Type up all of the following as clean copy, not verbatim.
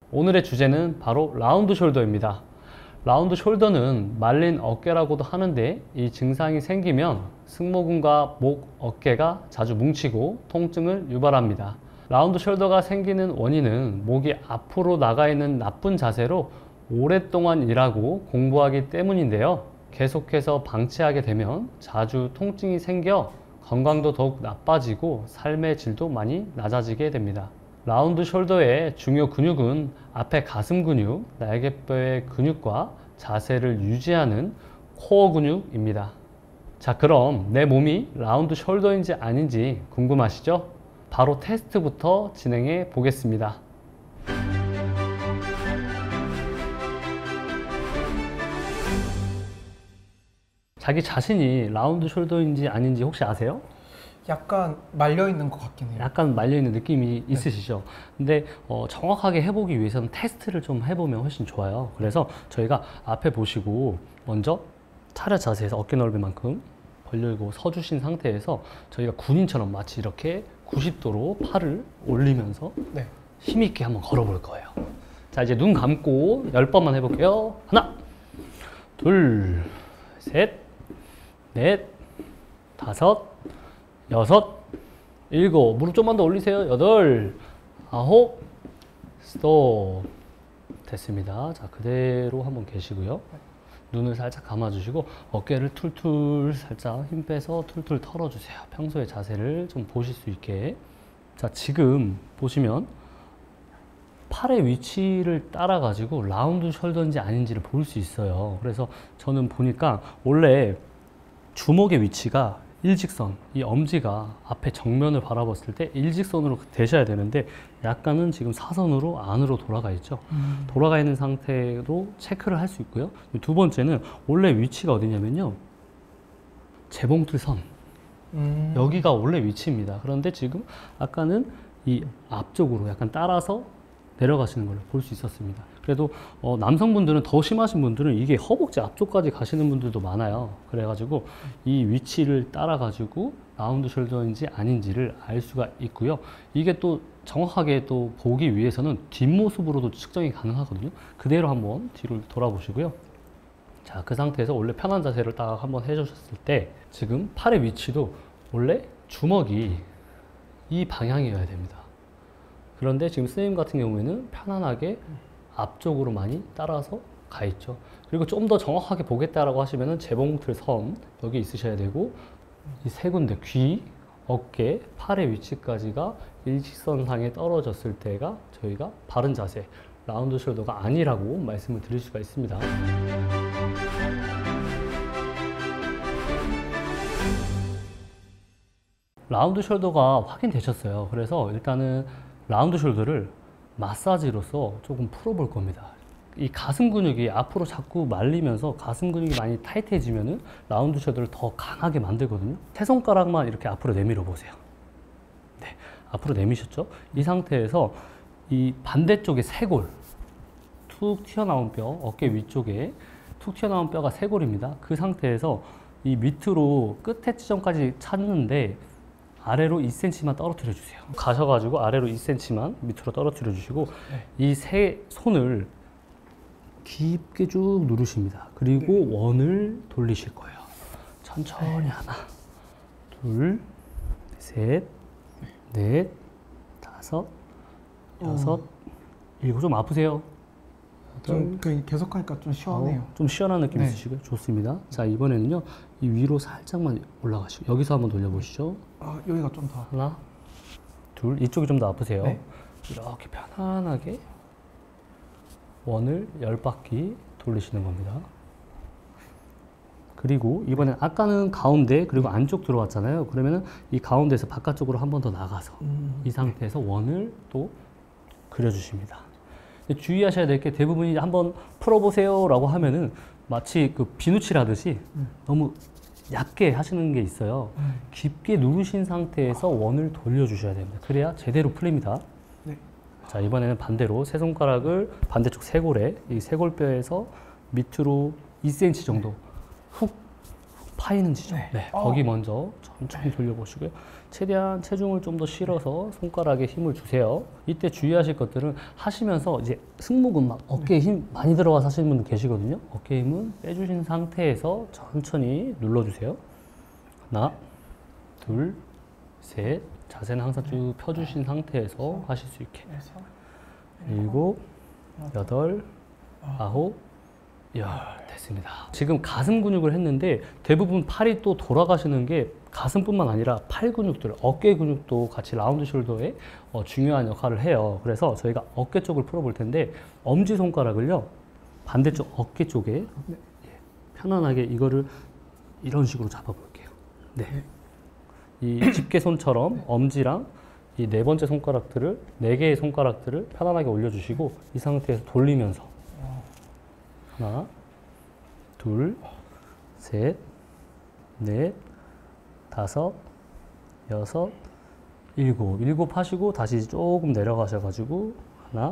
오늘의 주제는 바로 라운드 숄더입니다. 라운드 숄더는 말린 어깨라고도 하는데 이 증상이 생기면 승모근과 목, 어깨가 자주 뭉치고 통증을 유발합니다. 라운드 숄더가 생기는 원인은 목이 앞으로 나가 있는 나쁜 자세로 오랫동안 일하고 공부하기 때문인데요. 계속해서 방치하게 되면 자주 통증이 생겨 건강도 더욱 나빠지고 삶의 질도 많이 낮아지게 됩니다. 라운드 숄더의 중요 근육은 앞에 가슴 근육, 날개뼈의 근육과 자세를 유지하는 코어 근육입니다. 자, 그럼 내 몸이 라운드 숄더인지 아닌지 궁금하시죠? 바로 테스트부터 진행해 보겠습니다. 자기 자신이 라운드 숄더인지 아닌지 혹시 아세요? 약간 말려있는 것 같긴 해요. 약간 말려있는 느낌이 있으시죠? 근데 정확하게 해보기 위해서는 테스트를 좀 해보면 훨씬 좋아요. 그래서 저희가 앞에 보시고 먼저 차렷 자세에서 어깨 넓이만큼 벌리고 서주신 상태에서 저희가 군인처럼 마치 이렇게 90도로 팔을 올리면서 힘있게 한번 걸어볼 거예요. 자, 이제 눈 감고 10번만 해볼게요. 하나, 둘, 셋, 넷, 다섯, 여섯, 일곱, 무릎 좀만 더 올리세요. 여덟, 아홉, 스톱. 됐습니다. 자, 그대로 한번 계시고요. 눈을 살짝 감아주시고 어깨를 툴툴 살짝 힘 빼서 툴툴 털어주세요. 평소의 자세를 좀 보실 수 있게. 자, 지금 보시면 팔의 위치를 따라 가지고 라운드 숄더인지 아닌지를 볼 수 있어요. 그래서 저는 보니까 원래 주먹의 위치가 일직선, 이 엄지가 앞에 정면을 바라봤을 때 일직선으로 되셔야 되는데 약간은 지금 사선으로 안으로 돌아가 있죠. 돌아가 있는 상태로 체크를 할 수 있고요. 두 번째는 원래 위치가 어디냐면요, 재봉틀 선, 여기가 원래 위치입니다. 그런데 지금 아까는 이 앞쪽으로 약간 따라서 내려가시는 걸 볼 수 있었습니다. 그래도 남성분들은, 더 심하신 분들은 이게 허벅지 앞쪽까지 가시는 분들도 많아요. 그래가지고 이 위치를 따라 가지고 라운드 숄더인지 아닌지를 알 수가 있고요. 이게 또 정확하게 또 보기 위해서는 뒷모습으로도 측정이 가능하거든요. 그대로 한번 뒤를 돌아보시고요. 자, 그 상태에서 원래 편한 자세를 딱 한번 해주셨을 때 지금 팔의 위치도 원래 주먹이 이 방향이어야 됩니다. 그런데 지금 선생님 같은 경우에는 편안하게 앞쪽으로 많이 따라서 가 있죠. 그리고 좀 더 정확하게 보겠다라고 하시면은 재봉틀 선 여기 있으셔야 되고, 이 세 군데 귀, 어깨, 팔의 위치까지가 일직선상에 떨어졌을 때가 저희가 바른 자세, 라운드 숄더가 아니라고 말씀을 드릴 수가 있습니다. 라운드 숄더가 확인되셨어요. 그래서 일단은 라운드 숄더를 마사지로서 조금 풀어볼 겁니다. 이 가슴 근육이 앞으로 자꾸 말리면서 가슴 근육이 많이 타이트해지면은 라운드 숄더를 더 강하게 만들거든요. 세 손가락만 이렇게 앞으로 내밀어 보세요. 네, 앞으로 내미셨죠? 이 상태에서 이 반대쪽에 쇄골, 툭 튀어나온 뼈, 어깨 위쪽에 툭 튀어나온 뼈가 쇄골입니다. 그 상태에서 이 밑으로 끝에 지점까지 찾는데 아래로 2cm만 떨어뜨려 주세요. 가셔가지고 아래로 2cm만 밑으로 떨어뜨려 주시고 이 세 손을 깊게 쭉 누르십니다. 그리고 원을 돌리실 거예요. 천천히 하나, 둘, 셋, 넷, 다섯, 여섯, 일곱. 좀 아프세요? 좀 계속 하니까 좀 시원해요. 좀 시원한 느낌 있으시고요. 좋습니다. 자, 이번에는요, 이 위로 살짝만 올라가시고 여기서 한번 돌려보시죠. 아, 여기가 좀 더. 하나, 둘. 이쪽이 좀 더 아프세요. 네. 이렇게 편안하게 원을 10바퀴 돌리시는 겁니다. 그리고 이번엔 아까는 가운데 그리고 안쪽 들어왔잖아요. 그러면은 이 가운데에서 바깥쪽으로 한 번 더 나가서 이 상태에서 원을 또 그려주십니다. 주의하셔야 될 게, 대부분이 한번 풀어보세요 라고 하면은 마치 그 비누칠 하듯이 너무 얕게 하시는 게 있어요. 깊게 누르신 상태에서 원을 돌려주셔야 됩니다. 그래야 제대로 풀립니다. 네. 자, 이번에는 반대로 세 손가락을 반대쪽 쇄골에, 이 쇄골뼈에서 밑으로 2cm 정도 훅 파이는 지점. 네. 네. 거기 먼저 천천히 돌려보시고요. 최대한 체중을 좀 더 실어서 손가락에 힘을 주세요. 이때 주의하실 것들은 하시면서 이제 승모근 막 어깨에 힘 많이 들어가서 하시는 분들 계시거든요. 어깨 힘은 빼주신 상태에서 천천히 눌러주세요. 하나, 둘, 셋. 자세는 항상 쭉 펴주신 상태에서 하실 수 있게. 일곱, 여덟, 아홉, 열. 됐습니다. 지금 가슴 근육을 했는데 대부분 팔이 또 돌아가시는 게 가슴뿐만 아니라 팔 근육들, 어깨 근육도 같이 라운드 숄더에 중요한 역할을 해요. 그래서 저희가 어깨 쪽을 풀어볼 텐데 엄지손가락을요, 반대쪽 어깨 쪽에 편안하게 이거를 이런 식으로 잡아볼게요. 네. 이 집게손처럼 엄지랑 이 네 번째 손가락들을, 네 개의 손가락들을 편안하게 올려주시고 이 상태에서 돌리면서 하나, 둘, 셋, 넷, 다섯, 여섯, 일곱. 일곱 하시고 다시 조금 내려가셔가지고 하나,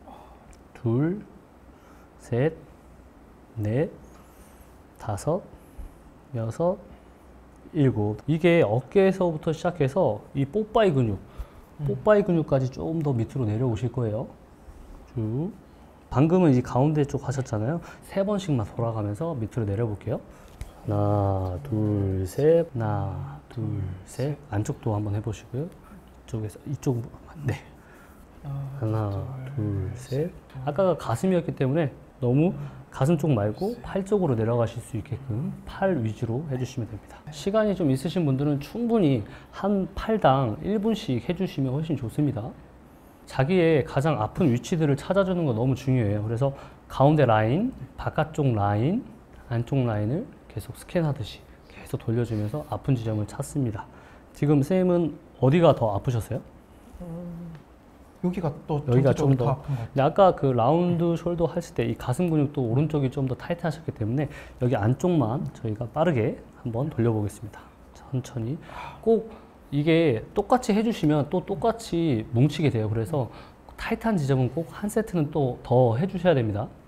둘, 셋, 넷, 다섯, 여섯, 일곱. 이게 어깨에서부터 시작해서 이 뽀빠이 근육, 뽀빠이 근육까지 좀 더 밑으로 내려오실 거예요. 쭉. 방금은 이 가운데 쪽 하셨잖아요. 세 번씩만 돌아가면서 밑으로 내려볼게요. 하나, 둘, 셋. 하나, 둘, 셋. 안쪽도 한번 해보시고요. 이쪽에서 이쪽. 네. 하나, 둘, 셋. 아까가 가슴이었기 때문에 너무 가슴 쪽 말고 팔 쪽으로 내려가실 수 있게끔 팔 위주로 해주시면 됩니다. 시간이 좀 있으신 분들은 충분히 한 팔당 1분씩 해주시면 훨씬 좋습니다. 자기의 가장 아픈 위치들을 찾아주는 거 너무 중요해요. 그래서 가운데 라인, 바깥쪽 라인, 안쪽 라인을 계속 스캔하듯이 계속 돌려주면서 아픈 지점을 찾습니다. 지금 쌤은 어디가 더 아프셨어요? 여기가 또 여기가 좀 더 아픈 것 같아요. 근데 아까 그 라운드 숄더 했을 때 이 가슴 근육도 오른쪽이 좀 더 타이트하셨기 때문에 여기 안쪽만 저희가 빠르게 한번 돌려보겠습니다. 천천히. 꼭 이게 똑같이 해주시면 또 똑같이 뭉치게 돼요. 그래서 타이트한 지점은 꼭 한 세트는 또 더 해주셔야 됩니다.